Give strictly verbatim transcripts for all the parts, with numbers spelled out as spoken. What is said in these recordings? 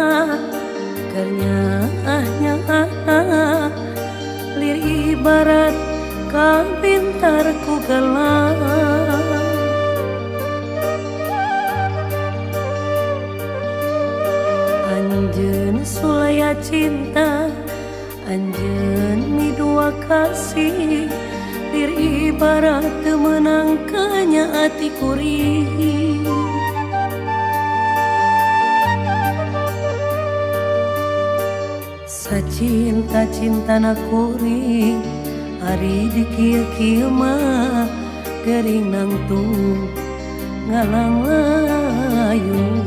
kenyahnya lir ibarat ka pintar ku gelang. Anjeun sulaya cinta, anjeun mi dua kasih, lir ibarat teu meunang kanya ati kuring. Sacinta cintana kuring, ari di kieu-kieu mah gering nangtung ngalang layung.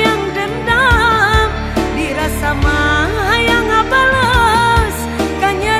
Kanya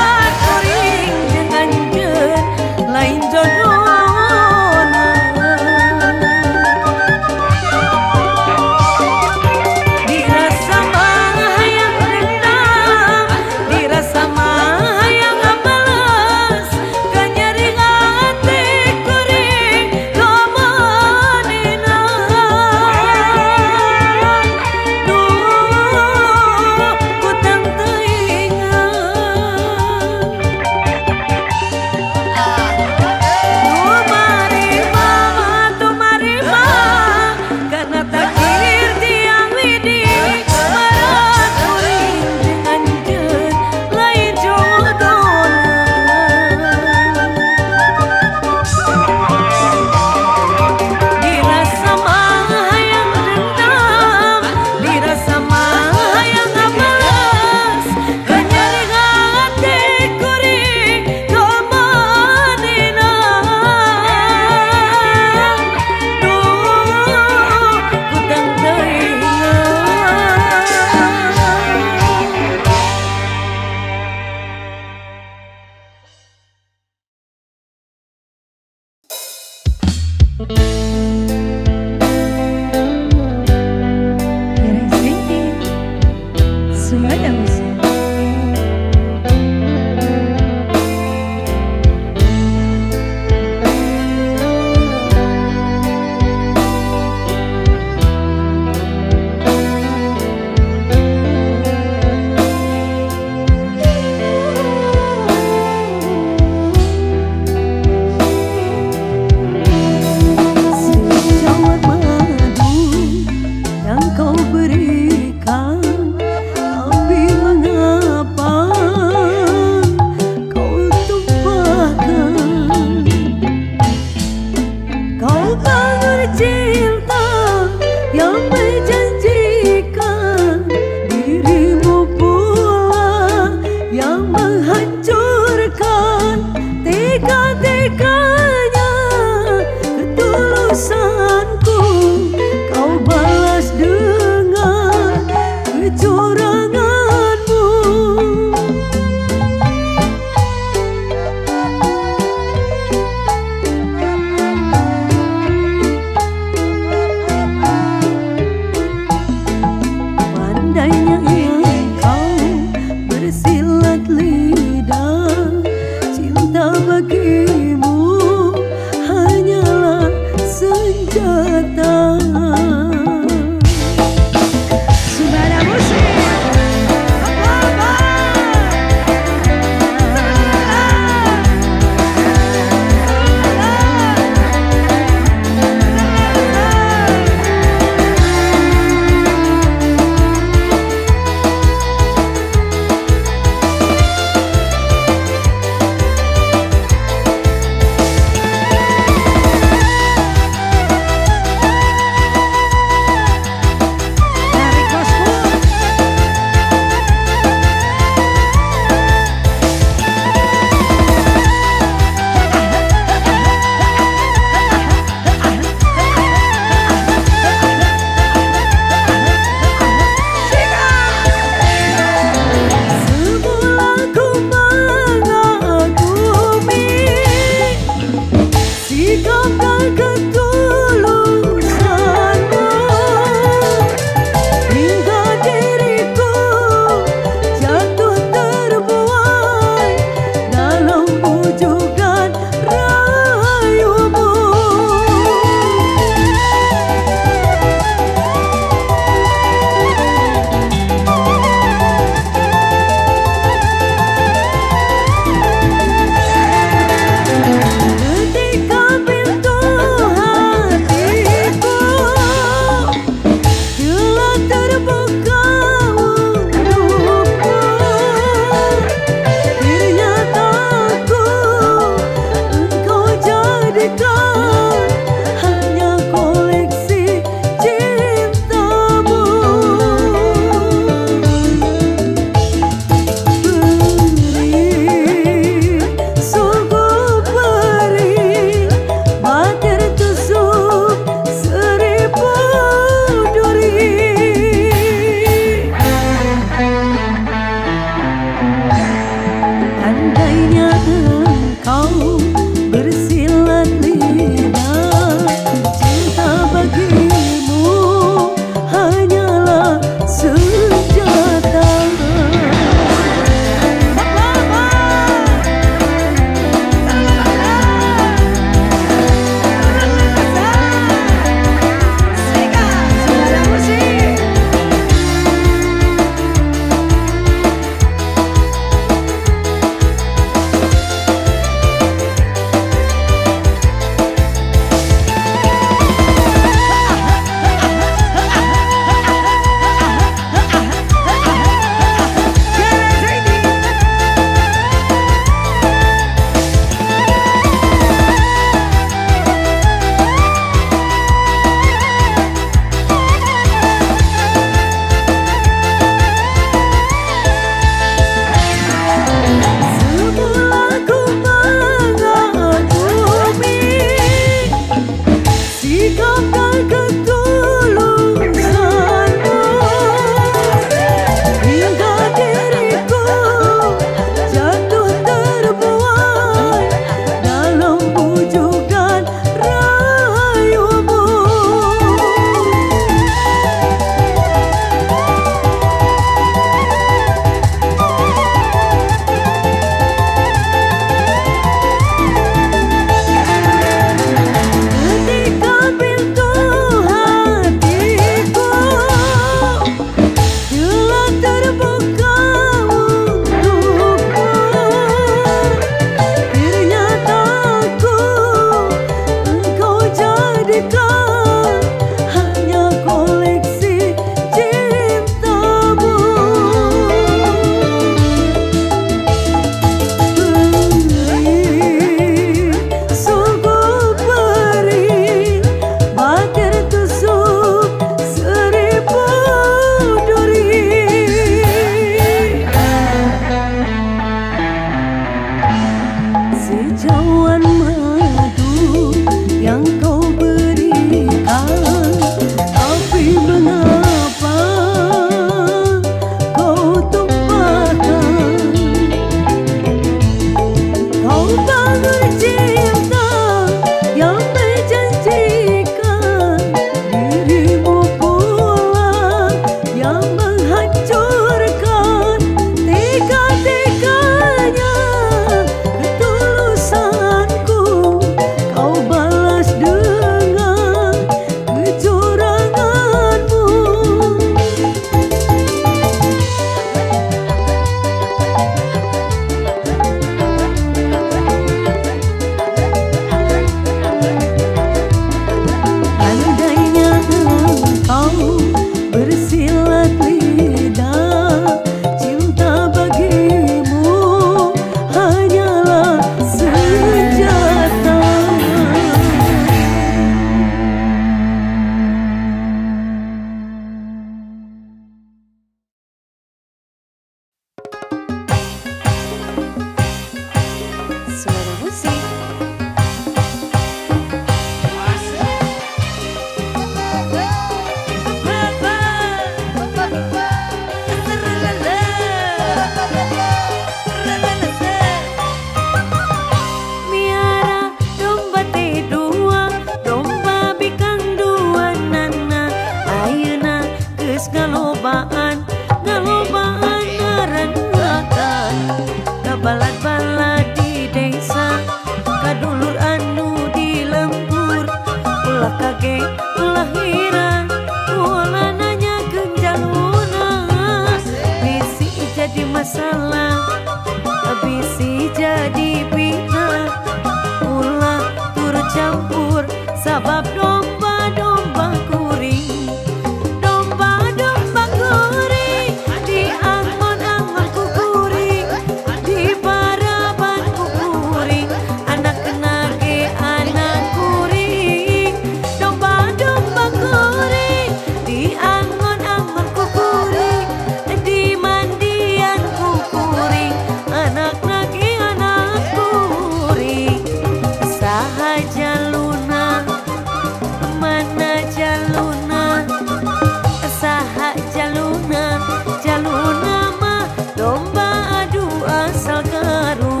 Sabab domba-domba kuring, domba-domba kuring, di angon-angon ku kuring, di baraban ku kuring, anak nage anak kuring, domba-domba kuring, di angon-angon ku kuring, di mandian ku kuring, anak nage anak kuring. Sahaja luna mana jaluna, saha jaluna, jaluna mah domba adu asal garung.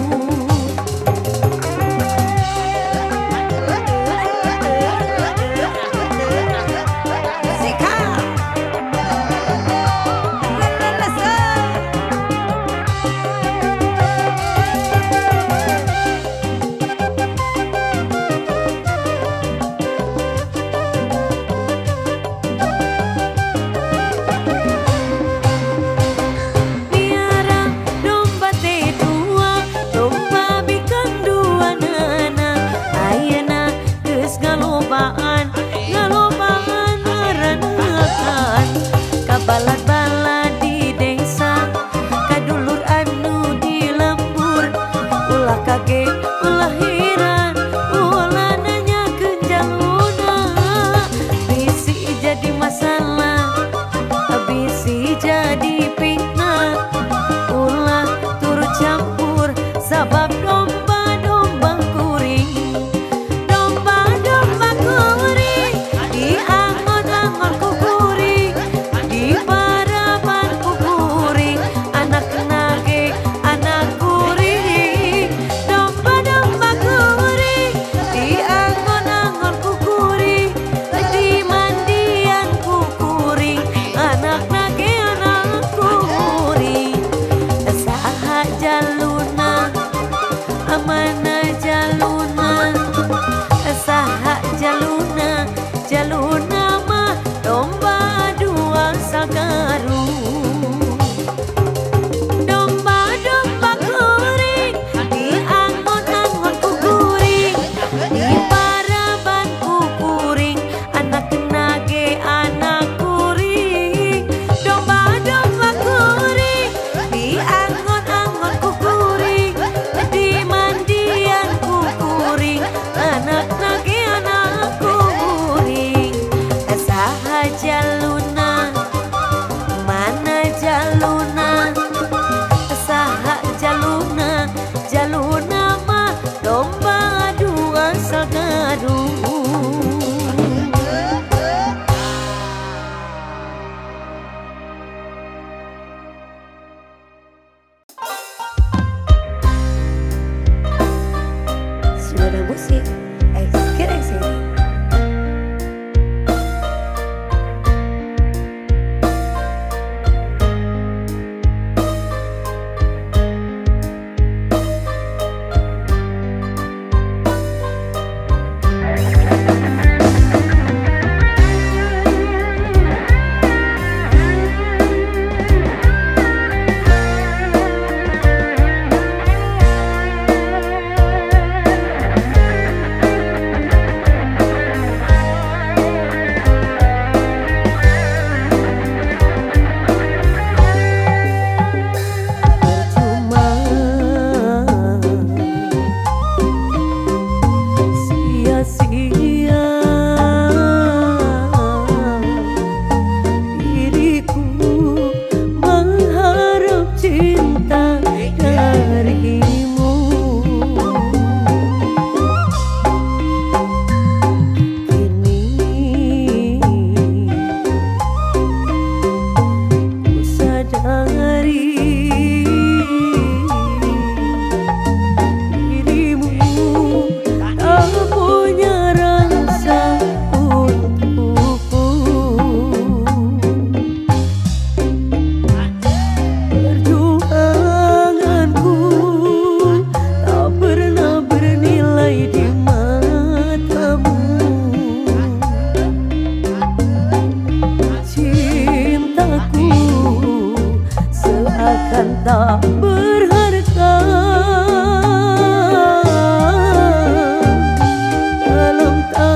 Balad-balad di desa, kadulur anu di lembur, ulah kaget, ulah heran, ulah nanya kenjaluna, bisi jadi masalah, bisi jadi fitnah, ulah turut campur, sabab domba-domba kuring, domba-domba kuring, di angon-angon ku kuring, di baraban ku kuring, anak nage anak kuring, domba-domba kuring, di angon-angon ku kuring, di mandian ku kuring, anak nage anak kuring. Saha jaluna amana jaluna, saha jaluna, jaluna mah domba dua sagarung. Domba-domba kuring, di angon-angon ku kuring, di baraban ku kuring, anak nage anak kuring, domba-domba kuring, di angon-angon ku kuring, di mandian ku kuring, anak nage anak kuring. Saha jaluna mana jaluna, saha jaluna, jaluna mah domba dua sagarung. Sudah ada musik, ekskir ekskir. dalam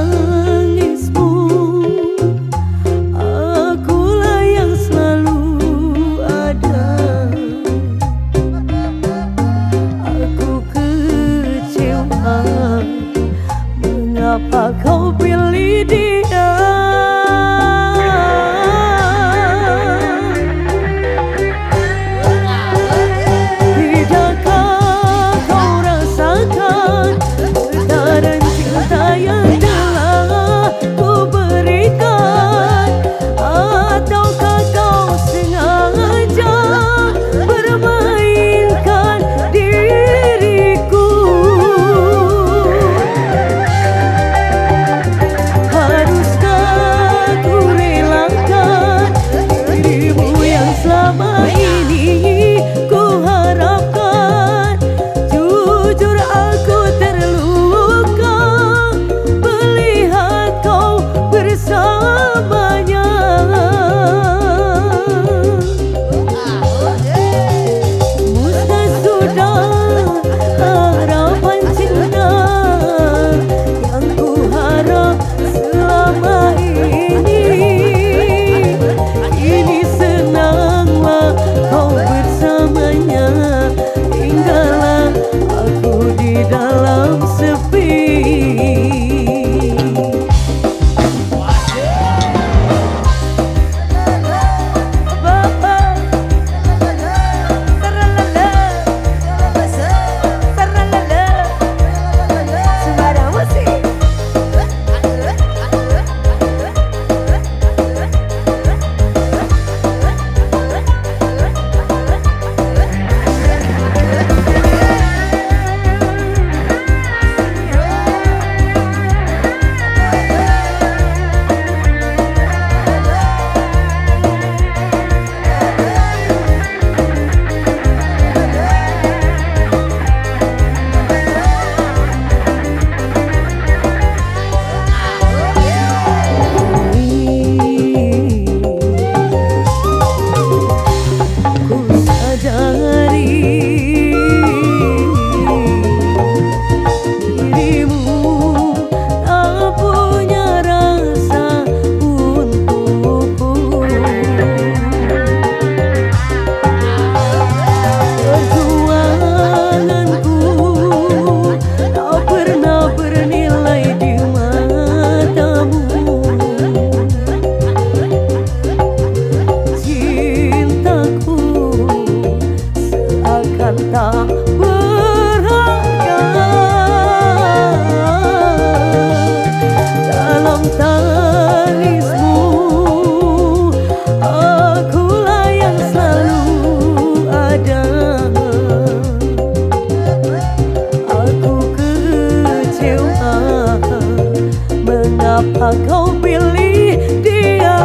Mengapa kau pilih dia?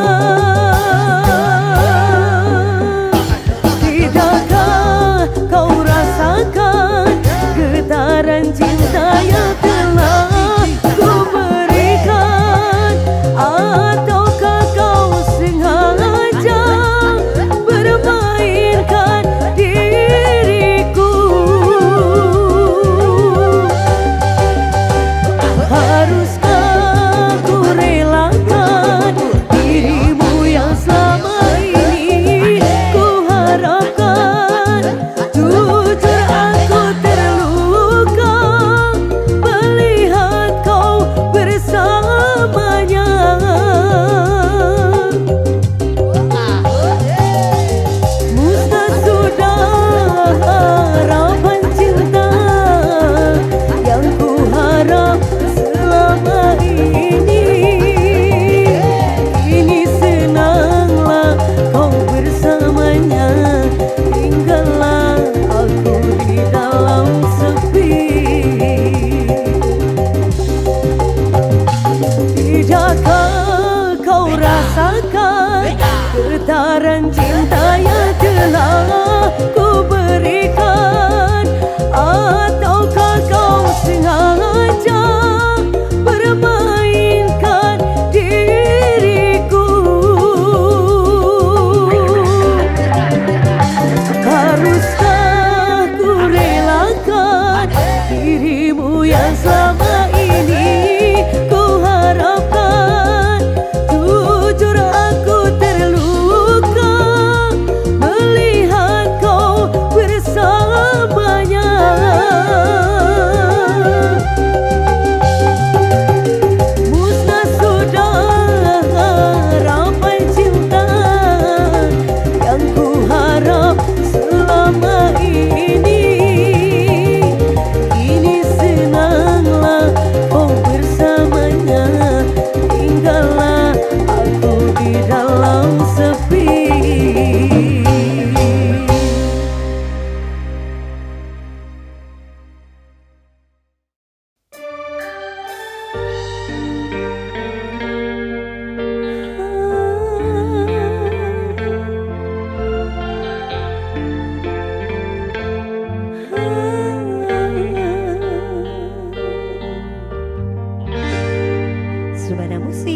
Tidakkah kau rasakan getaran cinta yang telah ku berikan? Ataukah kau sengaja bermainkan diriku? Haruskah ku relakan dirimu yang selama ini ku harapkan? Jujur aku terluka melihat kau bersamanya. Musnah sudah harapan cinta yang ku harap selama ini. Kini senanglah kau bersamanya, tinggallah aku di dalam sepi. Tidakkah kau rasakan getaran cinta yang telah ku berikan? Ataukah kau sengaja bermainkan diriku? Haruskah ku relakan dirimu yang selama ini ku harapkan? Jujur aku terluka melihat kau bersamanya. Musnah sudah harapan cinta yang ku harap selama ini. Kini senanglah kau bersamanya, tinggallah aku di dalam sepi. Subhana Musik.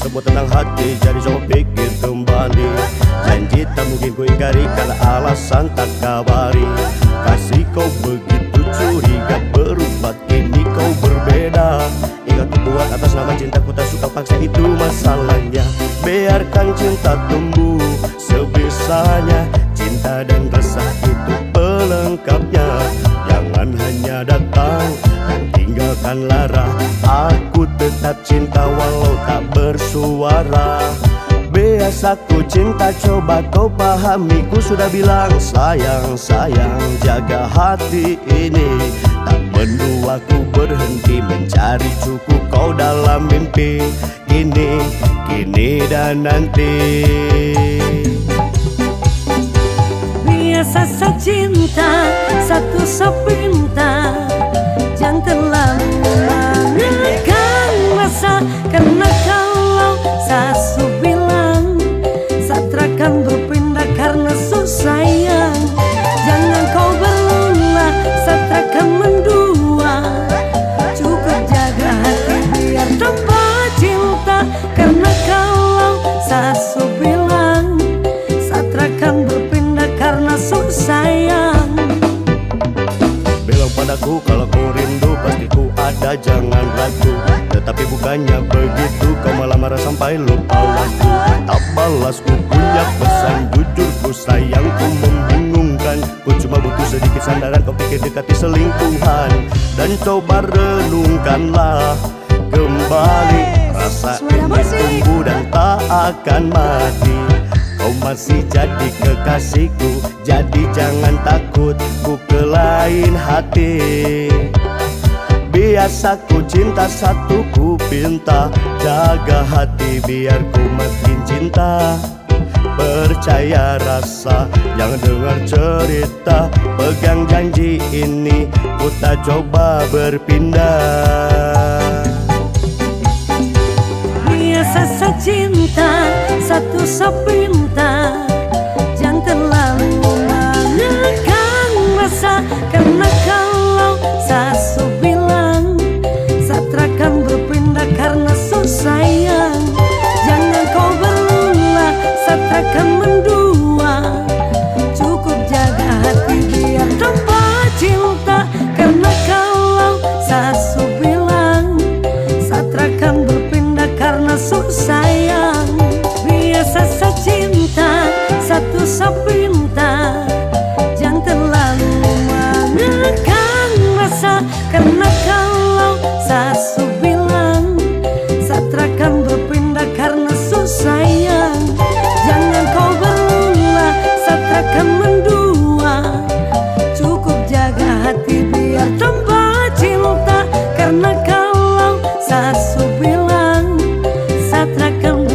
semua tentang hati, jadi coba pikir kembali. Janji tak mungkin ku ingkari karena alasan tak kabari. Kasih kau begitu curiga, berubah kini kau berbeda. Ingat ku buat atas nama cintaku, tak suka paksa itu masalahnya. Biarkan cinta tumbuh sebisanya, cinta dan resah itu pelengkapnya. Jangan hanya datang dan tinggalkan lara. Aku tetap cinta walau tak bersuara. Biasa ku cinta, coba kau pahami. Ku sudah bilang sayang, sayang, jaga hati ini. Tak mendua ku berhenti mencari cukup kau dalam mimpi. Kini, kini dan nanti. Biasa sa cinta, satu sepinta. Jangan terlalu mengekang rasa, karena kalau sasu bilang satrakan berpindah karena susayang. Jangan kau berulah, satrakan mendua. Cukup jaga hati biar tambah cinta, karena kalau sasu bilang satrakan berpindah karena susayang. Bilang padaku kalau kau rindu, pasti ku ada, jangan ragu. Tetapi bukannya begitu, kau malah marah sampai lupa waktu. Tak balas ku punya pesan, jujur ku sayang, ku membingungkan. Ku cuma butuh sedikit sandaran, kau pikir dekati selingkuhan. Dan coba renungkanlah kembali, rasa ini tumbuh dan tak akan mati. Kau masih jadi kekasihku, jadi jangan takut ku ke lain hati. Biasa ku cinta, satu ku pinta. Jaga hati biar ku makin cinta. Percaya rasa, jangan dengar cerita. Pegang janji ini, ku tak coba berpindah. Biasa sa cinta, satu sepinta. Jangan terlalu mengekang rasa, karena kalau sasu bilang satrakan berpindah karena susayang. Jangan kau berulah, satrakan mendua. Cukup jaga hati biar tambah cinta, karena kalau sasu bilang satrakan berpindah karena susayang. Biasa sa cinta, satu sepinta. Jangan terlalu mengekang rasa, karena kalau sasu bilang satrakan berpindah karena susayang. Jangan kau berulah, satrakan mendua. Cukup jaga hati biar tambah cinta, karena kalau sasu bilang satrakan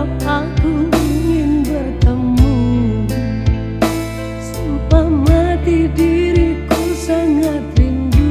aku ingin bertemu. Sumpah mati diriku sangat rindu.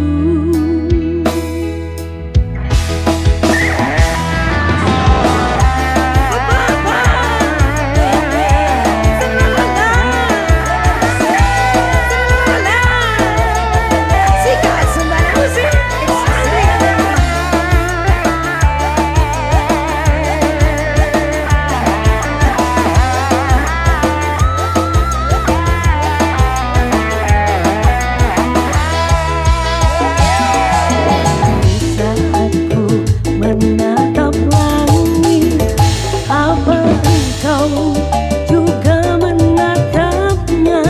Menatap langit, apa engkau juga menatapnya?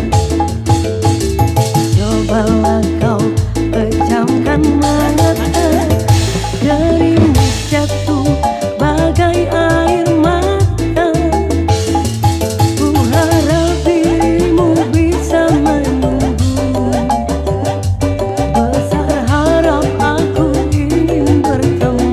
Cobalah kau pejamkan mata, darimu jatuh bagai air mata. Ku harap dirimu bisa menunggu. Besar harap aku ingin bertemu.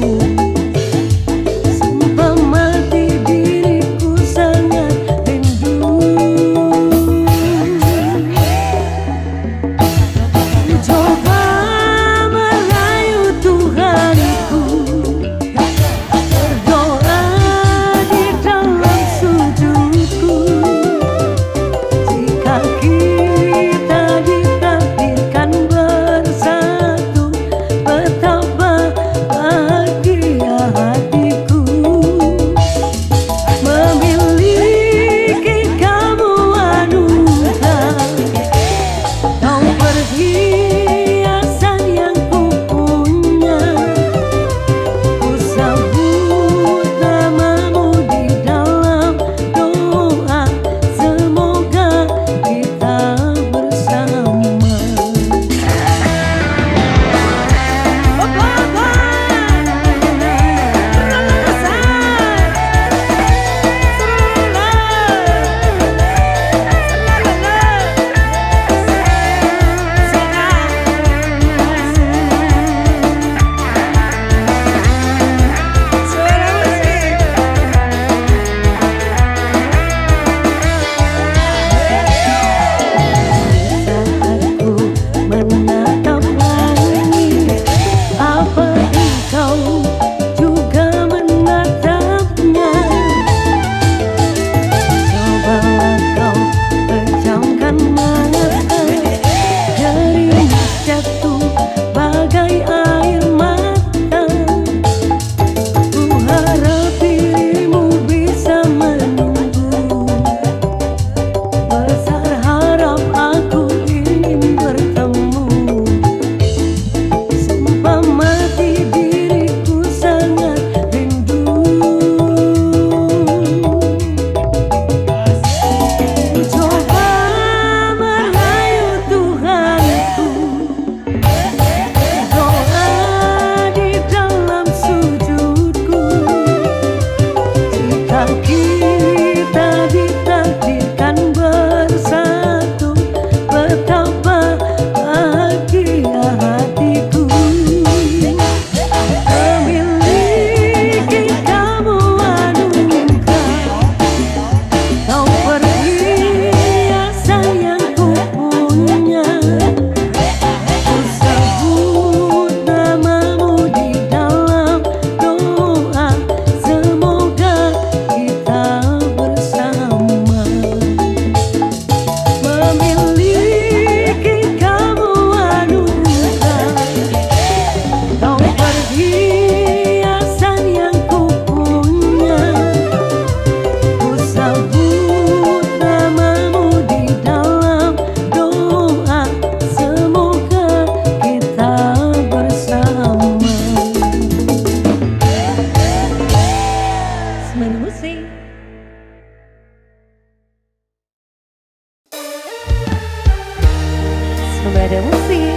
Sembada musik.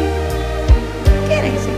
Kira sih.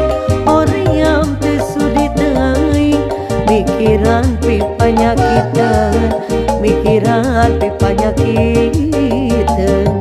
Oriam tesudi teuing mikiran pi panyakitan, mikiran pi panyakitan.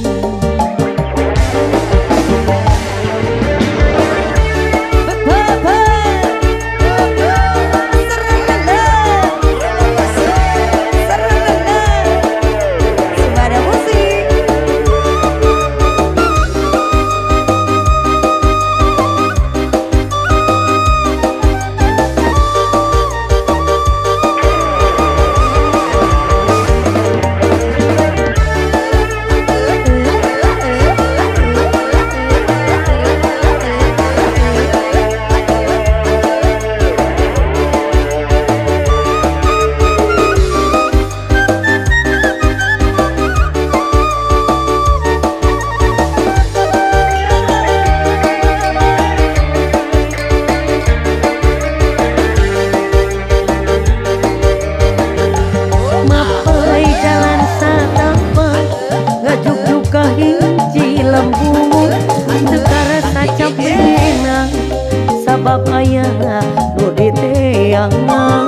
Sabab ayah nu diteangan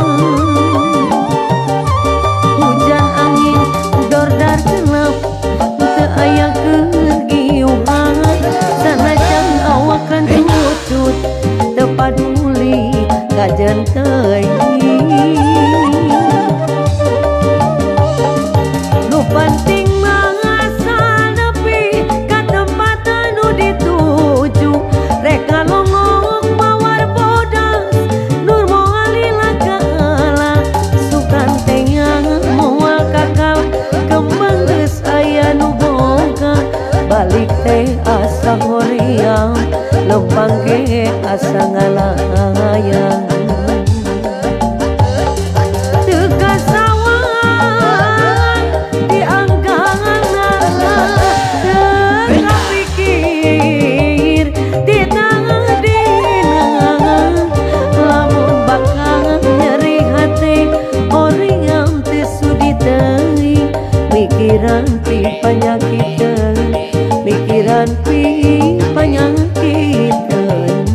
hujan angin dordar gelap teu aya kegiuhan sanajan awakan tutut teu paduli kajen teuing nu penting mah asal nepi ka tempat anu dituju rek ngalongok balik teh asa hoream lempang ge asa ngalayang teu kasawan dianggangan teu kapikir di tangdina lamun bakal nyeri hati hoream teu sudi teuing mikiran pi panyakitan, mikiran pi panyakitan.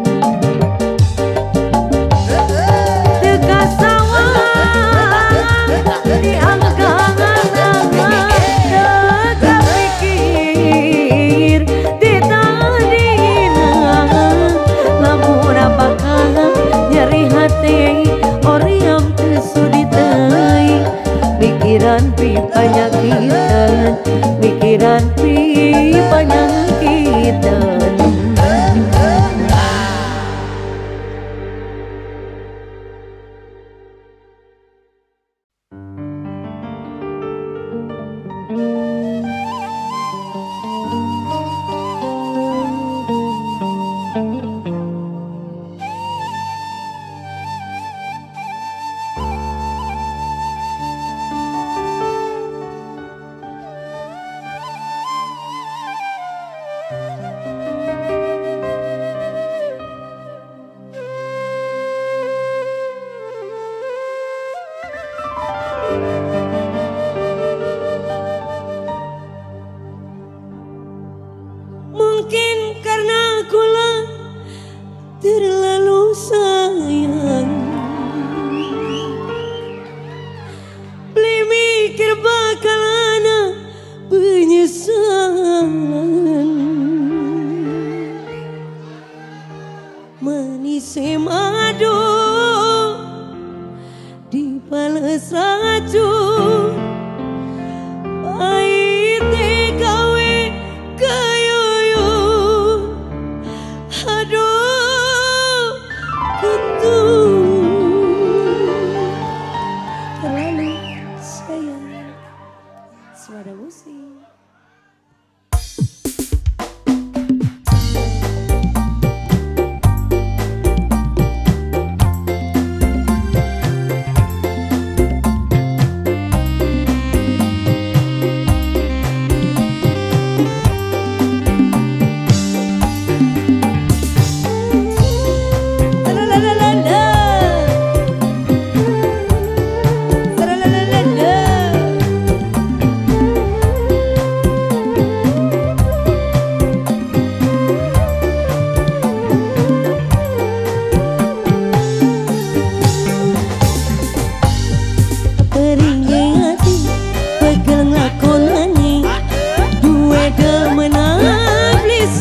Teu kasawan dianggangan teu kapikir di tadina lamun bakal nyeri hati oriam teu sudi teuing mikiran pi panyakitan, mikiran pi panyakitan.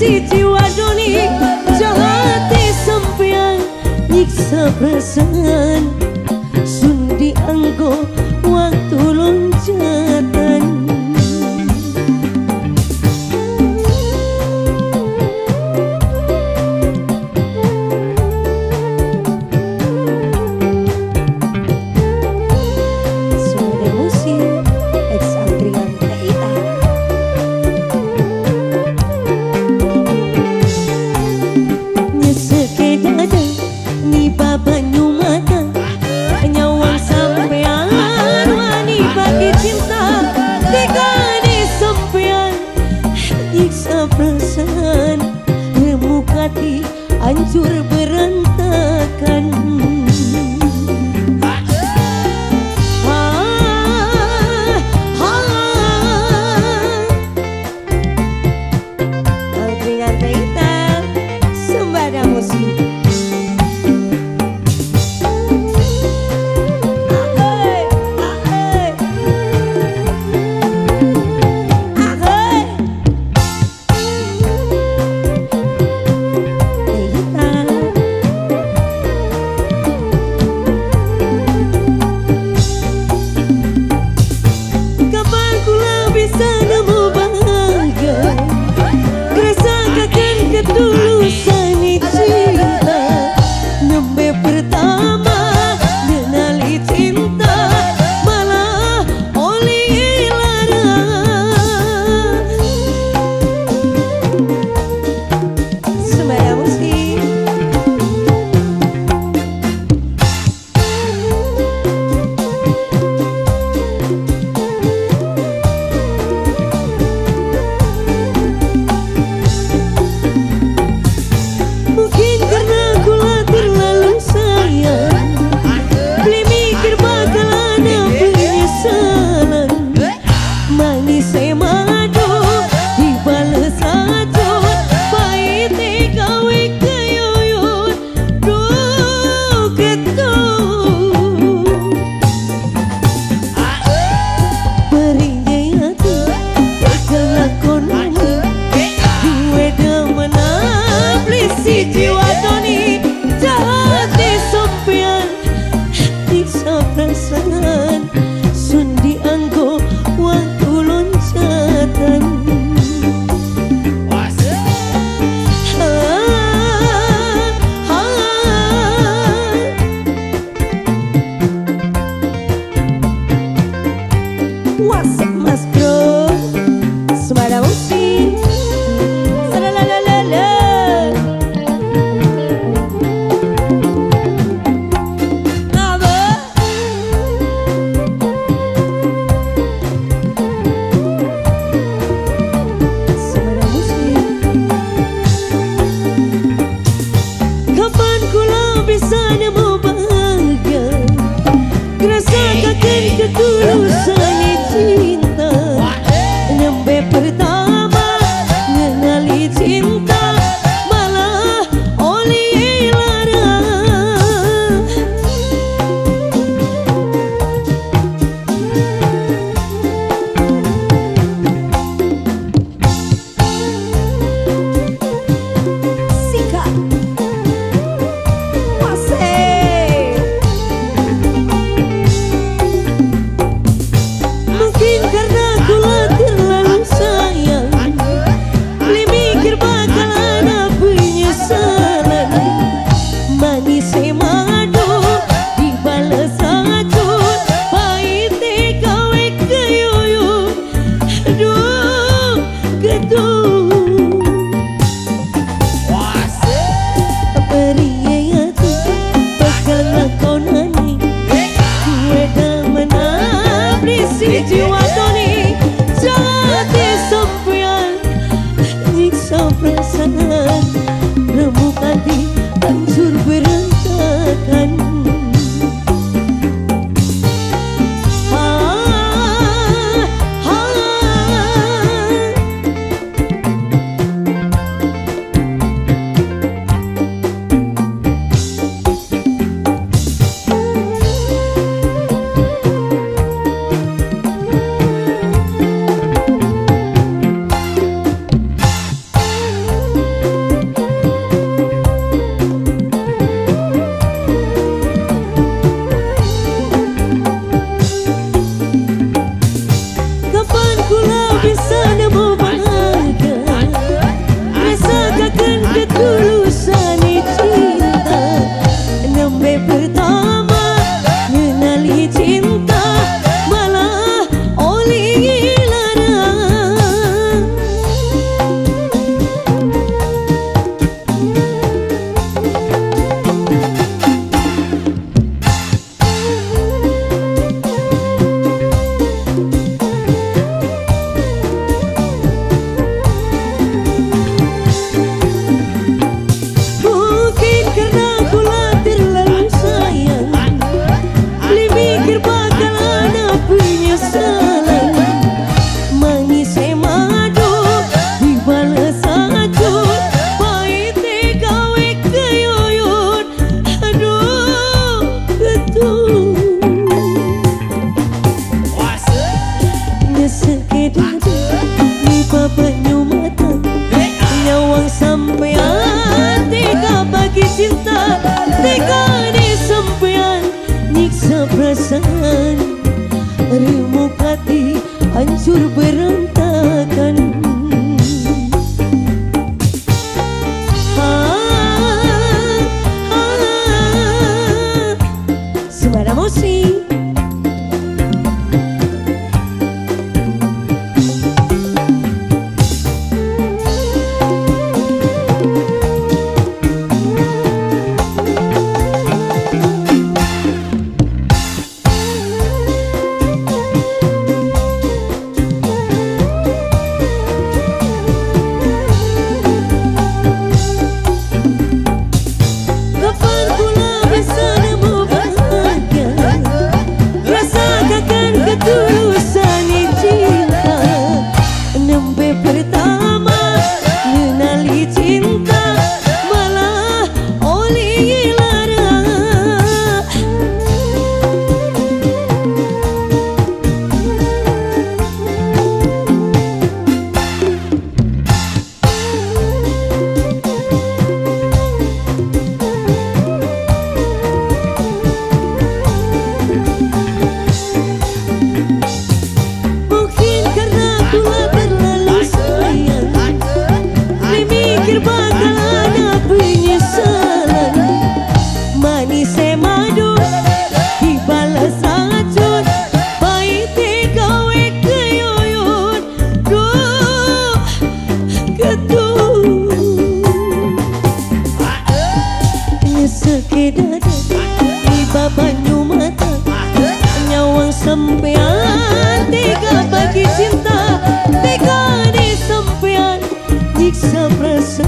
si jiwa doni jahati sampean nyiksa perasaan sun dianggo waktu loncatan. Suara musik ex Andrian Taita. Nyeseke dada ni baba nyumata nyawang sampean wani bagi cinta digani sampean nyiksa perasaan remukati hancur berantakan. Andrian Taita Sembada Musik. Ketulusan cinta nembe pertama mengenali cinta malah oleh lara. Sembada musik. Si jiwa doni jahati sampean nyiksa perasaan sun dianggo waktu loncatan. Wasik Mas Bro Sembada Musik. Bisa nemu bahagia rasakan ketulusan cinta nembe pertama mengenali cinta malah oleh lara. Singkat si jiwa doni jahati sampean nyiksa perasaan remukati hancur berantakan.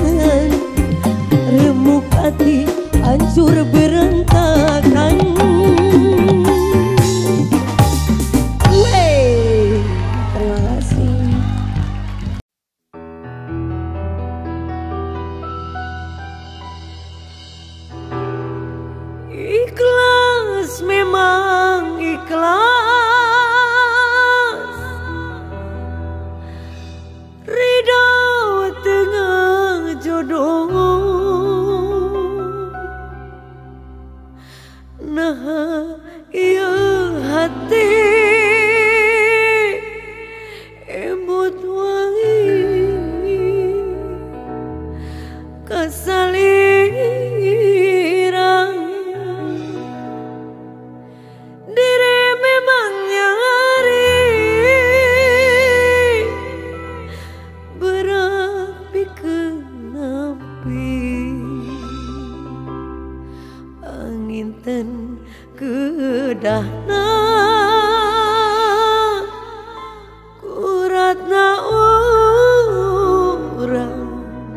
pisan, remuk hati hancur berantakan. Wey, terima kasih. Ikhlas memang ikhlas, ridho tengah jodoh. Nah iya hati emut wangi kesalirang. Diri memang nyari berapi kenapi angin ten kedahna kuratna urang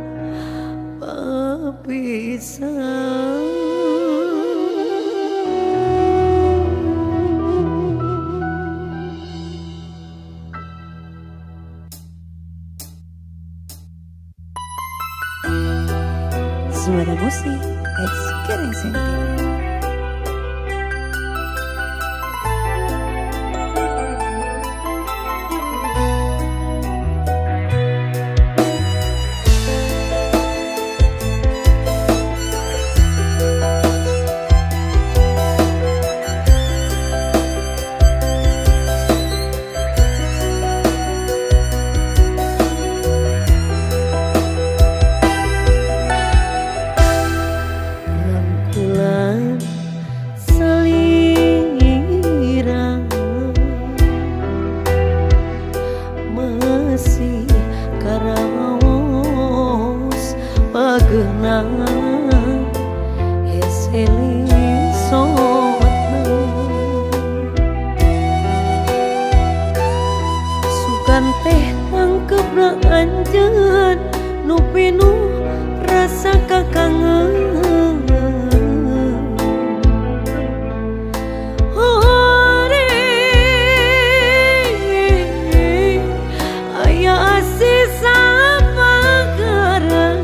papisah. Suara musik X Kering Senti. Teh tangkep na anjeun nu pinuh rasa kakangen. Hore aya asih sabagaran.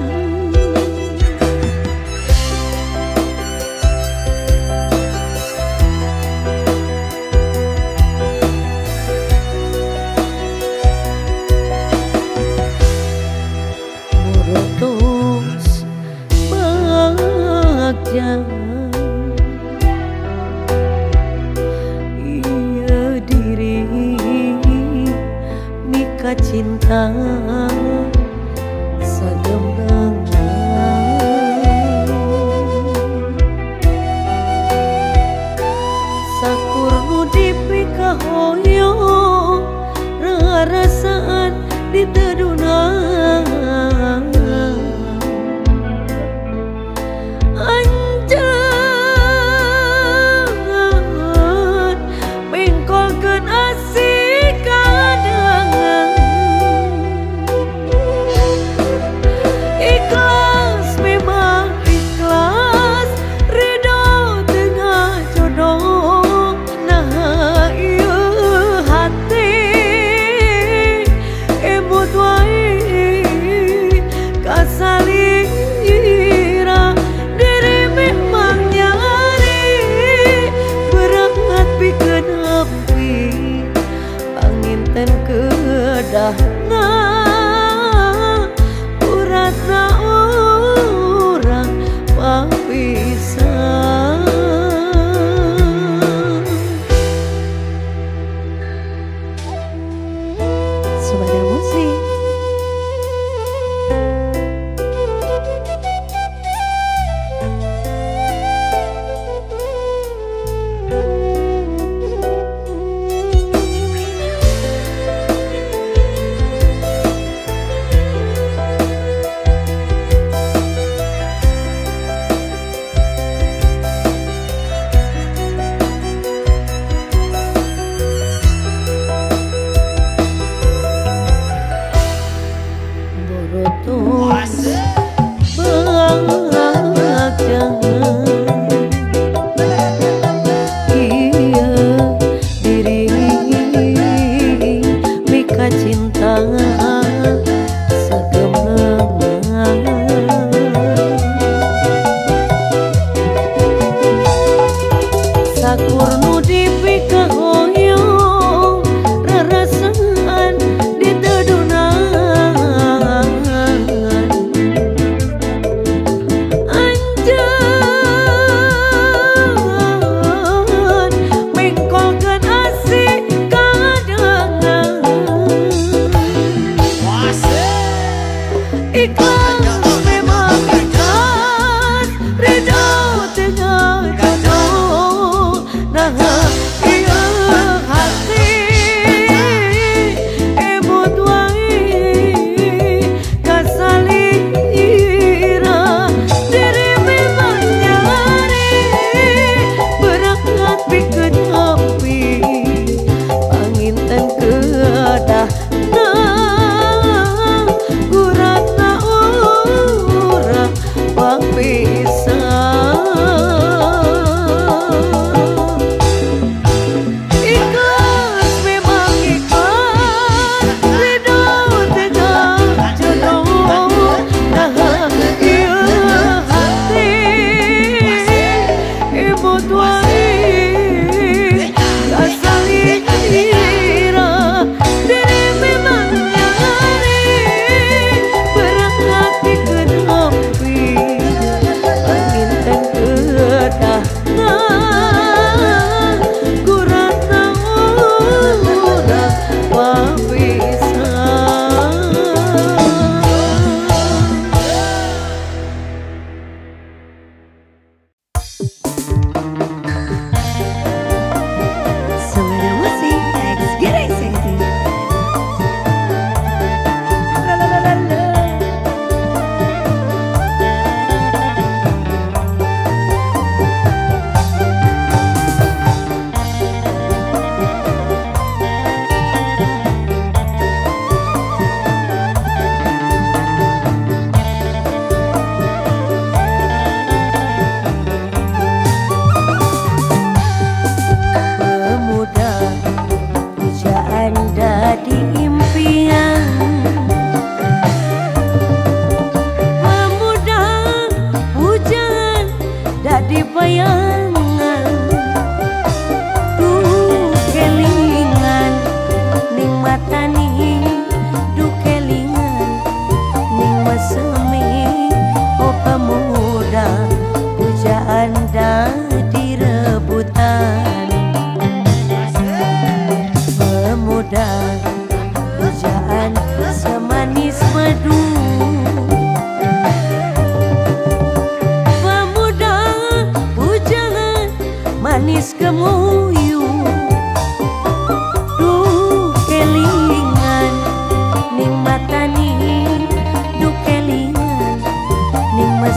Iya diri mika cinta sagembangan sakur nu dipika hoyo rasaan ditedunang anjay.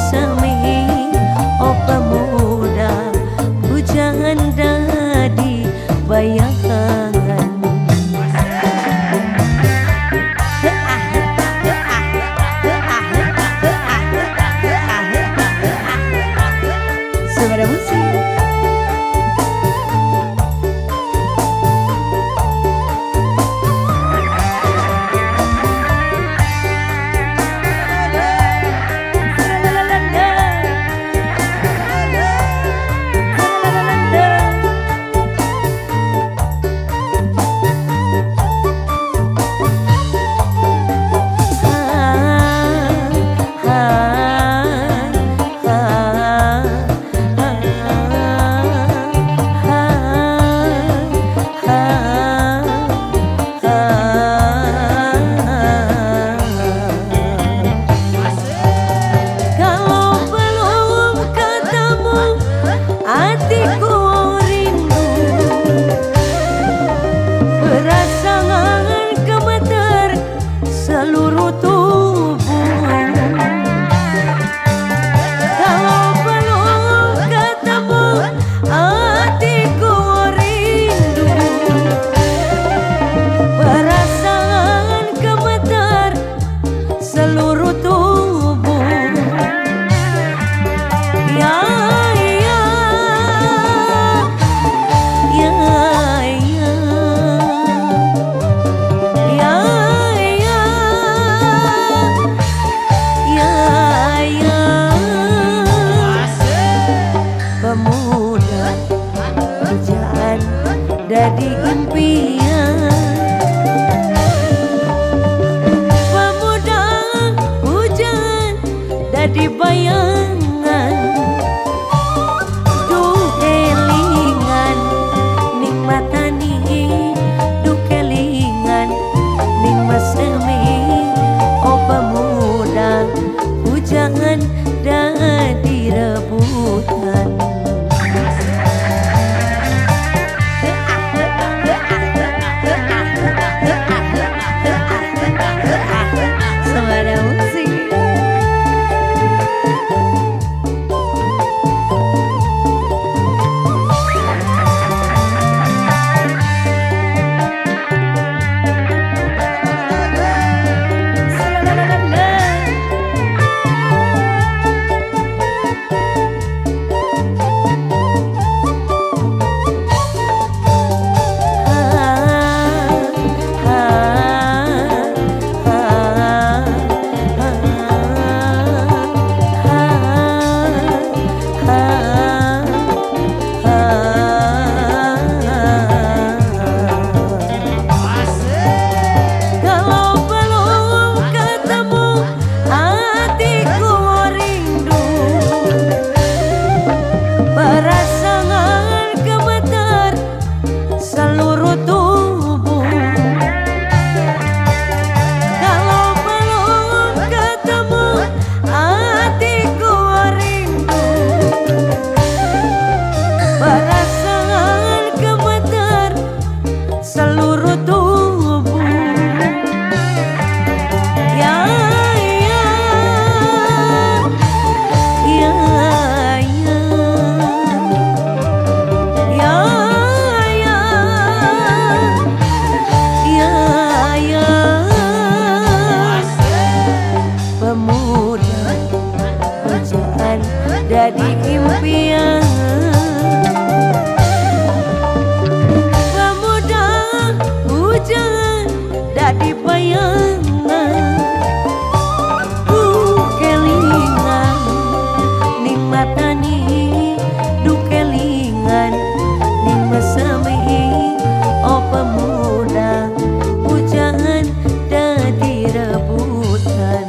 semi oh pemuda hujan dadi bayangan. Suara musik. Jadi impian pemuda hujan jadi bayangan duh kelingan nikmatani duh kelingan ning masemi oh pemuda hujan jadi rebutan. Jadi impian pemuda hujan jadi bayangan duh kelingan nikmatani duh kelingan ning mesemi oh pemuda hujan jadi rebutan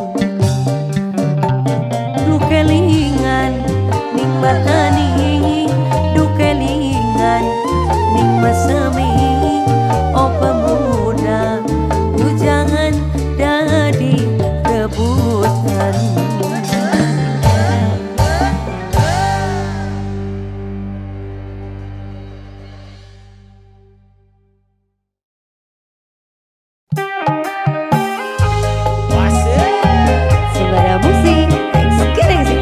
duh kelingan nikmatani duh kelingan ning mesemi oh pemuda hujan jadi rebutan. Suara musik, thanks,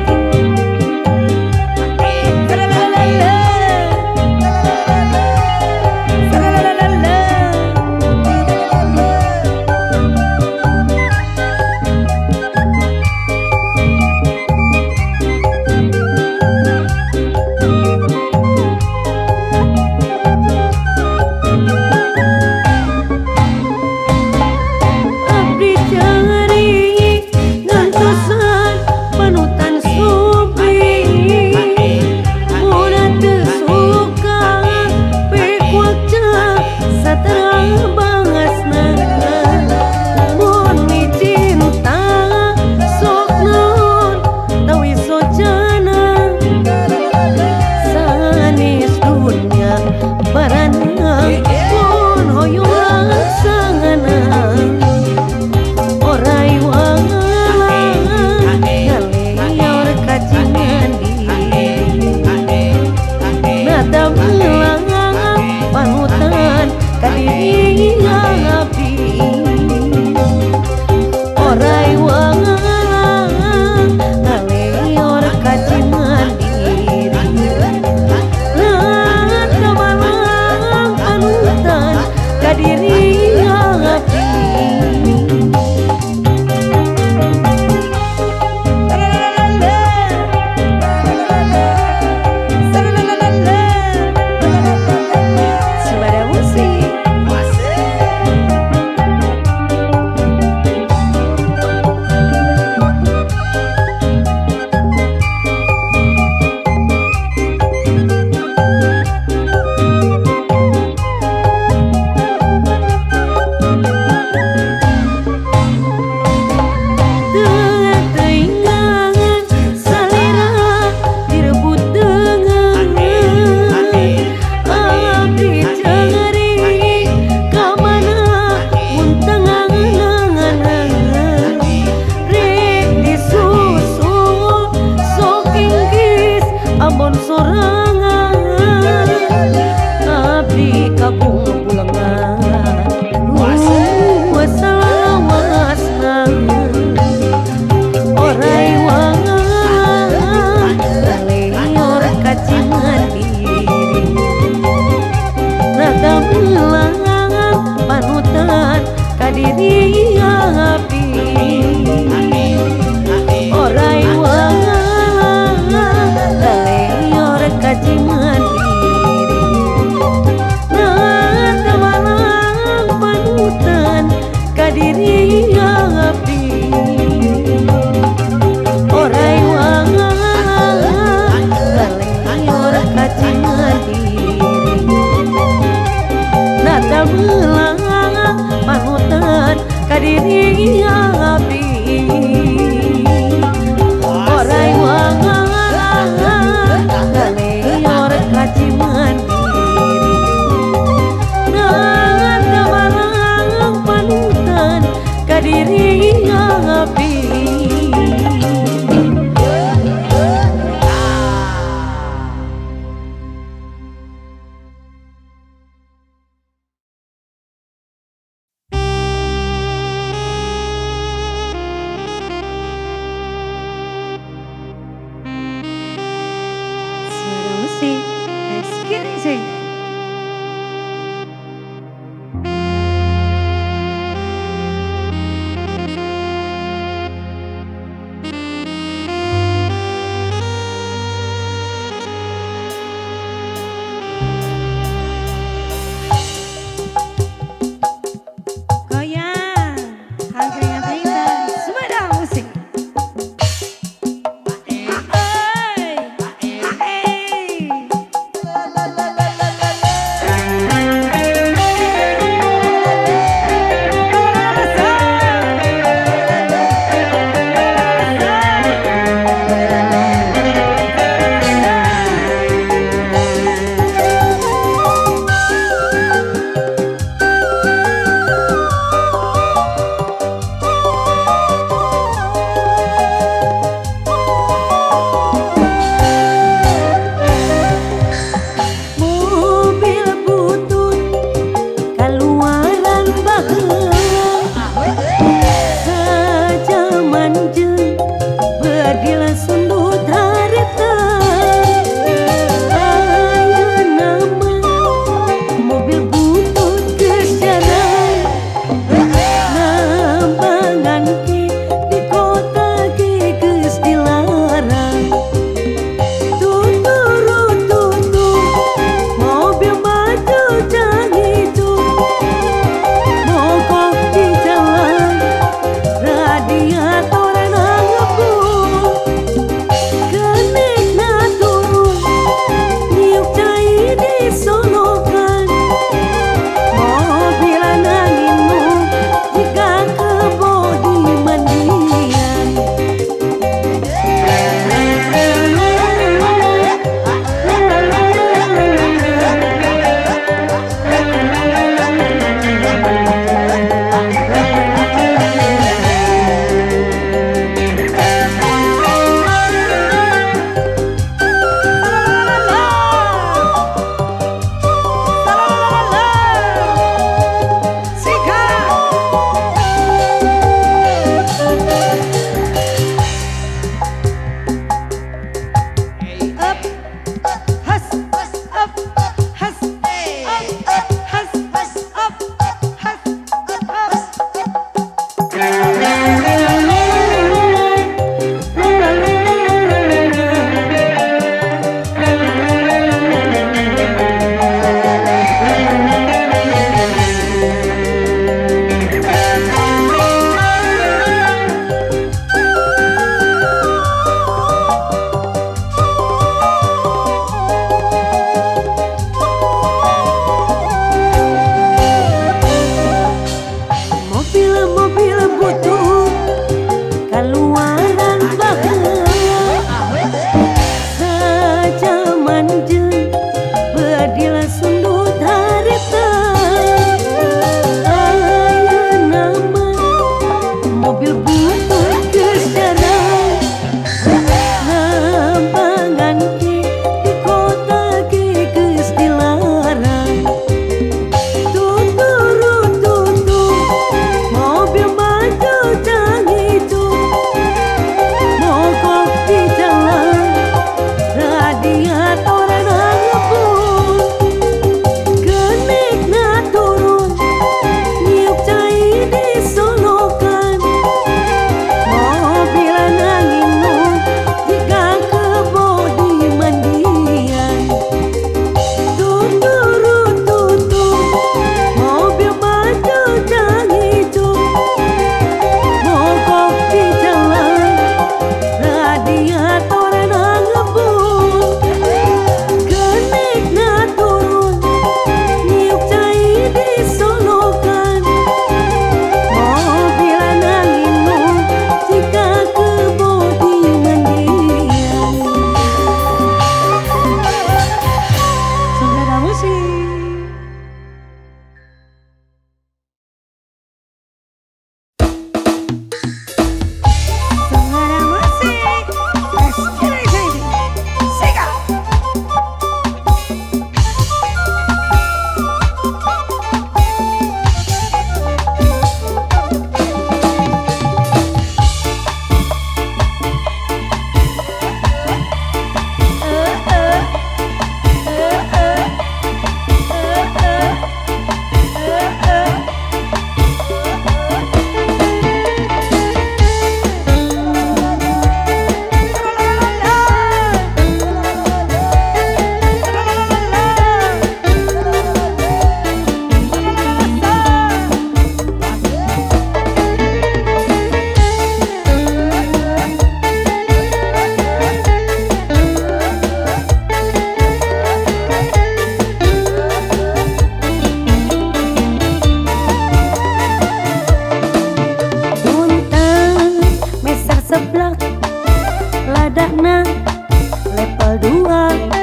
ladakna level dua.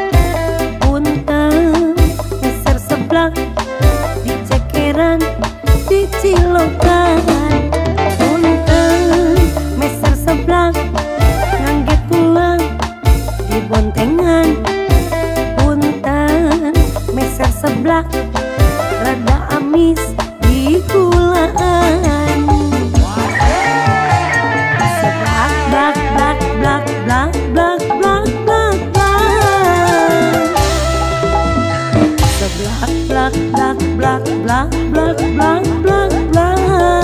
Punten geser seblak di cekeran di cilokan. Punten meser seblak ngangge pulang di bontengan. Punten meser seblak rada amis di gulaan. Seblak blak blak blak blak blak blak blak blak. Seblak blak blak blak blak blak blak blak blak.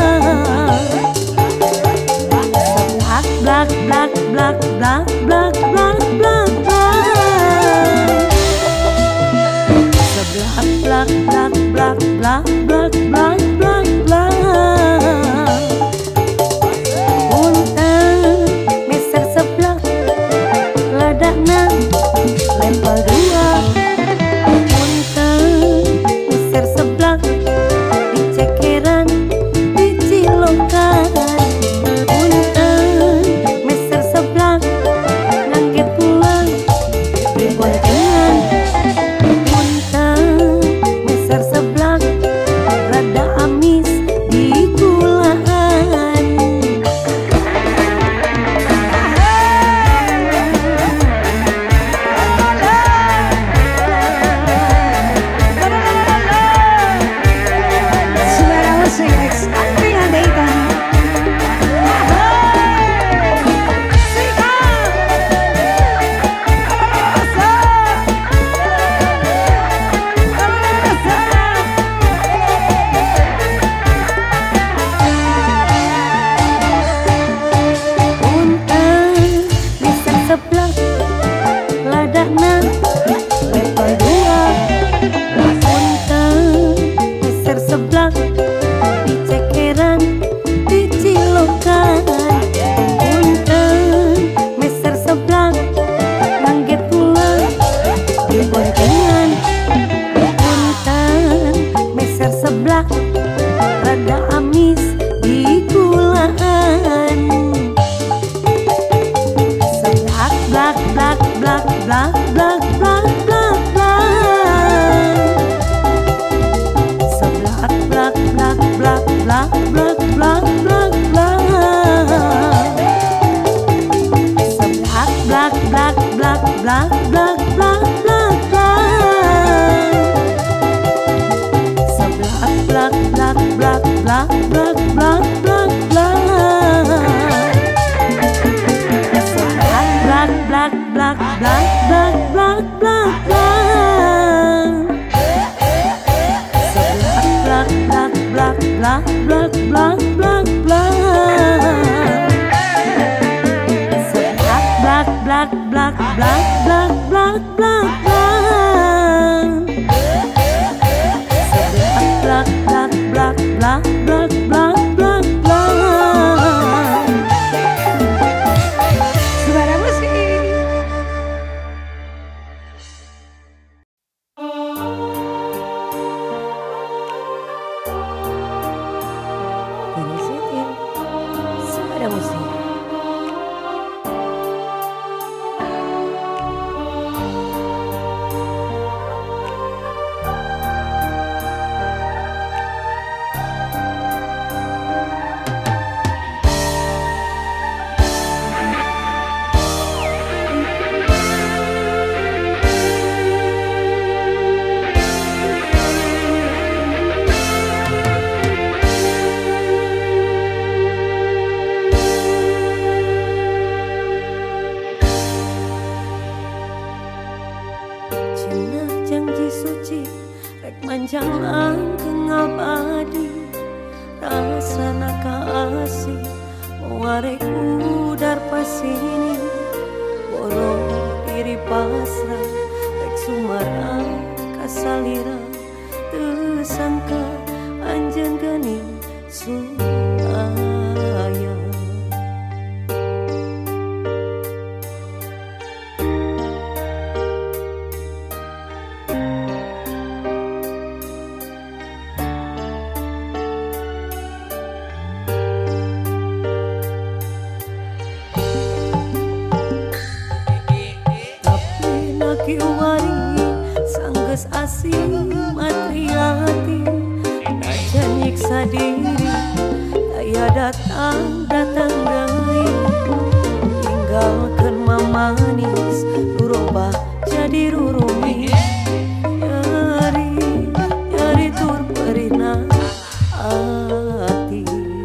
Seblak blak blak blak blak blak blak blak blak. Seblak blak blak blak blak blak blak blak blak. Punten meser seblak ladakna level dua. Punten meser seblak di cekeran di cilokan. Punten meser seblak ngangge pulang di bontengan. Punten meser seblak rada amis di gulaan. Suara musik X Andri Andaikan. Punten meser seblak ladakna level dua. Punten meser seblak di cekeran di cilokan. Punten meser seblak ngangge pulang di bontengan. Punten meser seblak rada amis di gulaan. Seblak blak blak blak blak blak blak blak blak. Seblak blak blak blak blak blak blak blak blak. Seblak blak blak blak blak blak blak blak blak. Seblak blak blak blak blak blak blak blak blak. Seblak blak blak blak blak blak blak blak blak. Seblak blak blak blak blak blak blak blak blak. Seblak blak blak blak blak blak blak blak blak. Seblak blak blak blak blak blak blak blak blak. Suara musik. Inisiatif suara musik. Cenah janji suci rek manjang langgeng abadi. Rasana kaasih mewarek udar pasini. Borong diri pasrah rek sumara kasalira. Teu sangka anjeun geuning sulaya. sendiri, daya datang datang deui. Tinggalkeun mamanis, rubah jadi rurumi. Nyeri nyeri tur perihna hati.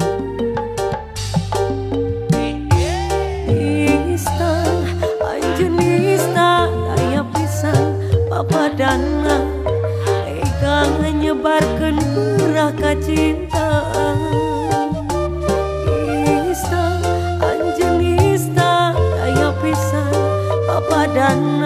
Nista anjeun nista daya pisan papadana, tega nyebarkeun beurah kacintaan. Nista anjeun nista daya pisan papadana,